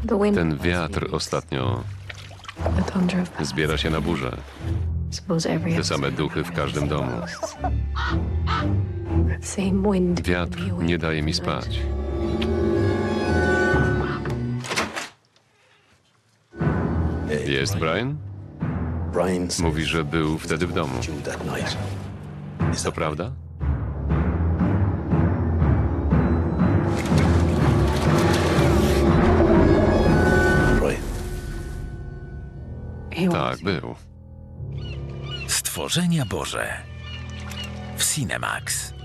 Ten wiatr ostatnio zbiera się na burzę. Te same duchy w każdym domu. Wiatr nie daje mi spać. Jest Brian? Mówi, że był wtedy w domu. To prawda? Tak, był. Stworzenia Boże w Cinemax.